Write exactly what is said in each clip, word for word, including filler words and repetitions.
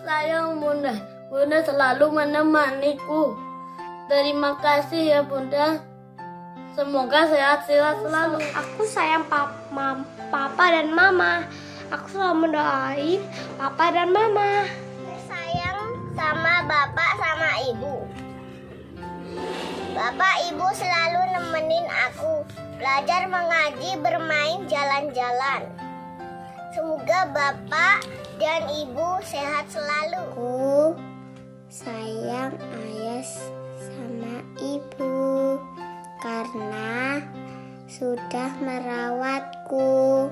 sayang Bunda. Bunda selalu menemaniku. Terima kasih ya Bunda. Semoga sehat-sehat selalu. Aku sayang pap mam papa dan mama. Aku selalu mendoain papa dan mama. Sayang sama bapak sama ibu. Bapak ibu selalu nemenin aku belajar, mengaji, bermain, jalan-jalan. Semoga bapak dan ibu sehat selalu. Aku sayang ayah sama ibu karena sudah merawatku.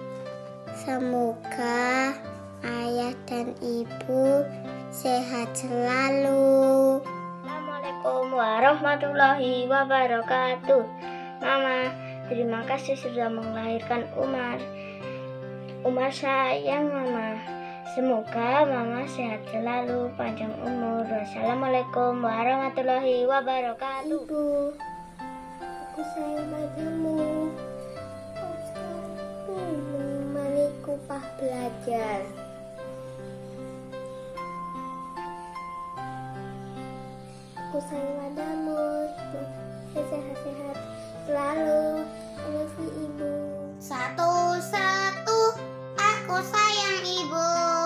Semoga ayah dan ibu sehat selalu. Assalamualaikum warahmatullahi wabarakatuh. Mama, terima kasih sudah melahirkan Umar. Umar sayang Mama. Semoga Mama sehat selalu, panjang umur. Wassalamualaikum warahmatullahi wabarakatuh. Ibu, aku sayang padamu. Menemani kupah belajar. Aku sayang padamu. Sehat-sehat selalu. Terima ibu. Satu-satu, aku sayang ibu.